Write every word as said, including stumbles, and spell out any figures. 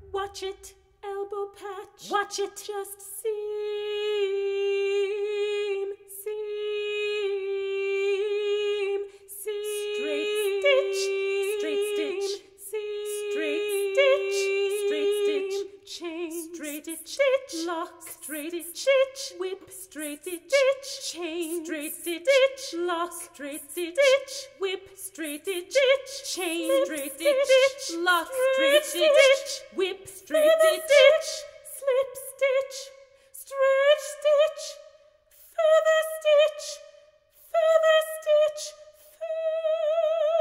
watch it. Elbow patch, Watch it. just seam, seam, seam. Straight stitch, straight stitch, seam, straight stitch, straight stitch, chain, straight stitch, stitch, lock, straight stitch, stitch, whip, straight stitch, stitch, chain, straight stitch, stitch, lock, straight stitch, stitch, whip, straight stitch, chain, straight stitch, stitch, lock, straight stitch, stitch, whip, straight feather stitch, slip stitch, straight stitch, feather stitch, feather stitch, feather